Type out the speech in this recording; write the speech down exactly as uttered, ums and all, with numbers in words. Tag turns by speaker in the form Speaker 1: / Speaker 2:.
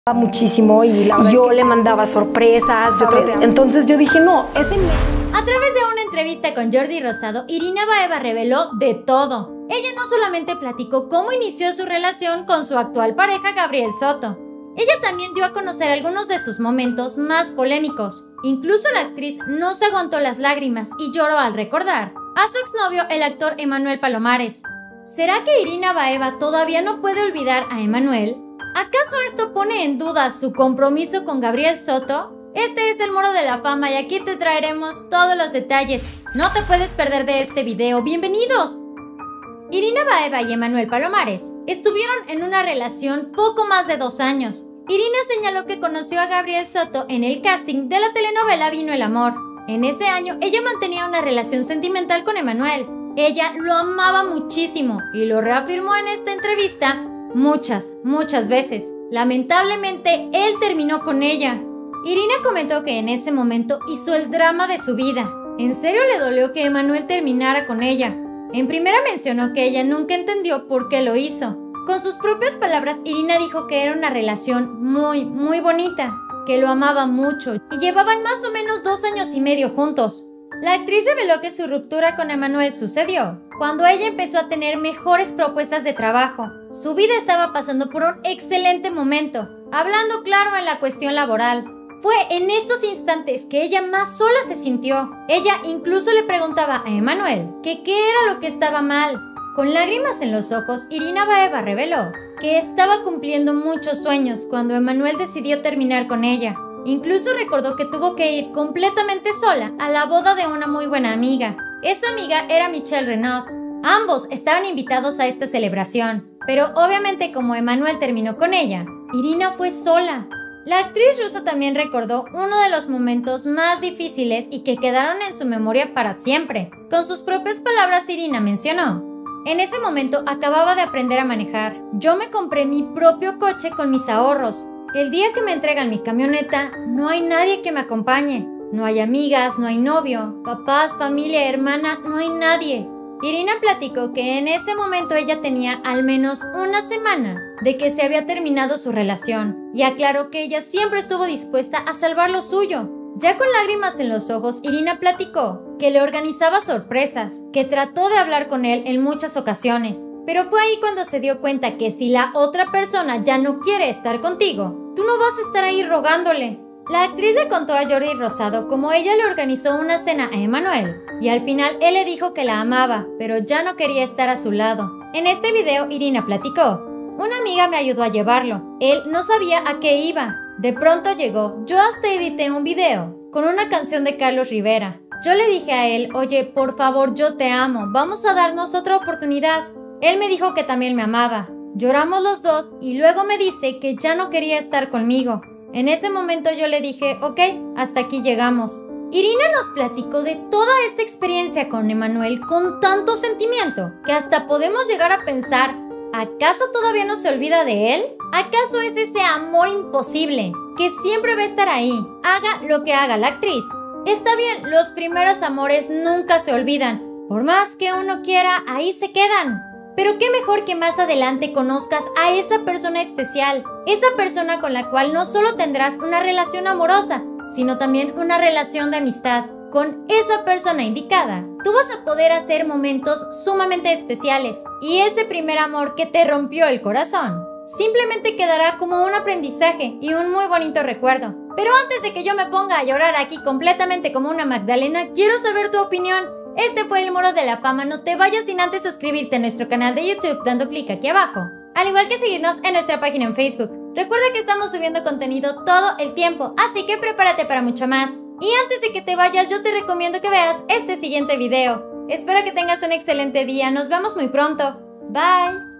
Speaker 1: muchísimo y la verdad yo es que le mandaba sorpresas, ¿sabes? Entonces yo dije, no, ese...
Speaker 2: A través de una entrevista con Jordi Rosado, Irina Baeva reveló de todo. Ella no solamente platicó cómo inició su relación con su actual pareja Gabriel Soto. Ella también dio a conocer algunos de sus momentos más polémicos. Incluso la actriz no se aguantó las lágrimas y lloró al recordar a su exnovio, el actor Emmanuel Palomares. ¿Será que Irina Baeva todavía no puede olvidar a Emmanuel? ¿Acaso esto pone en duda su compromiso con Gabriel Soto? Este es el Muro de la Fama y aquí te traeremos todos los detalles. No te puedes perder de este video. ¡Bienvenidos! Irina Baeva y Emmanuel Palomares estuvieron en una relación poco más de dos años. Irina señaló que conoció a Gabriel Soto en el casting de la telenovela Vino el Amor. En ese año, ella mantenía una relación sentimental con Emmanuel. Ella lo amaba muchísimo y lo reafirmó en esta entrevista muchas, muchas veces. Lamentablemente, él terminó con ella. Irina comentó que en ese momento hizo el drama de su vida. En serio le dolió que Emmanuel terminara con ella. En primera mencionó que ella nunca entendió por qué lo hizo. Con sus propias palabras, Irina dijo que era una relación muy, muy bonita, que lo amaba mucho y llevaban más o menos dos años y medio juntos. La actriz reveló que su ruptura con Emmanuel sucedió cuando ella empezó a tener mejores propuestas de trabajo. Su vida estaba pasando por un excelente momento, hablando claro en la cuestión laboral. Fue en estos instantes que ella más sola se sintió. Ella incluso le preguntaba a Emmanuel que qué era lo que estaba mal. Con lágrimas en los ojos, Irina Baeva reveló que estaba cumpliendo muchos sueños cuando Emmanuel decidió terminar con ella. Incluso recordó que tuvo que ir completamente sola a la boda de una muy buena amiga. Esa amiga era Michelle Renaud. Ambos estaban invitados a esta celebración, pero obviamente como Emmanuel terminó con ella, Irina fue sola. La actriz rusa también recordó uno de los momentos más difíciles y que quedaron en su memoria para siempre. Con sus propias palabras, Irina mencionó: en ese momento acababa de aprender a manejar. Yo me compré mi propio coche con mis ahorros. El día que me entregan mi camioneta, no hay nadie que me acompañe. No hay amigas, no hay novio, papás, familia, hermana, no hay nadie. Irina platicó que en ese momento ella tenía al menos una semana de que se había terminado su relación y aclaró que ella siempre estuvo dispuesta a salvar lo suyo. Ya con lágrimas en los ojos, Irina platicó que le organizaba sorpresas, que trató de hablar con él en muchas ocasiones, pero fue ahí cuando se dio cuenta que si la otra persona ya no quiere estar contigo, tú no vas a estar ahí rogándole. La actriz le contó a Jordi Rosado cómo ella le organizó una cena a Emmanuel y al final él le dijo que la amaba, pero ya no quería estar a su lado. En este video, Irina platicó: una amiga me ayudó a llevarlo. Él no sabía a qué iba. De pronto llegó. Yo hasta edité un video con una canción de Carlos Rivera. Yo le dije a él: oye, por favor, yo te amo. Vamos a darnos otra oportunidad. Él me dijo que también me amaba. Lloramos los dos y luego me dice que ya no quería estar conmigo. En ese momento yo le dije: ok, hasta aquí llegamos. Irina nos platicó de toda esta experiencia con Emmanuel con tanto sentimiento que hasta podemos llegar a pensar: ¿acaso todavía no se olvida de él? ¿Acaso es ese amor imposible que siempre va a estar ahí, haga lo que haga la actriz? Está bien, los primeros amores nunca se olvidan. Por más que uno quiera, ahí se quedan. Pero qué mejor que más adelante conozcas a esa persona especial, esa persona con la cual no solo tendrás una relación amorosa, sino también una relación de amistad. Con esa persona indicada, tú vas a poder hacer momentos sumamente especiales y ese primer amor que te rompió el corazón simplemente quedará como un aprendizaje y un muy bonito recuerdo. Pero antes de que yo me ponga a llorar aquí completamente como una Magdalena, quiero saber tu opinión. Este fue el Muro de la Fama. No te vayas sin antes suscribirte a nuestro canal de YouTube dando clic aquí abajo, al igual que seguirnos en nuestra página en Facebook. Recuerda que estamos subiendo contenido todo el tiempo, así que prepárate para mucho más. Y antes de que te vayas, yo te recomiendo que veas este siguiente video. Espero que tengas un excelente día. Nos vemos muy pronto. Bye.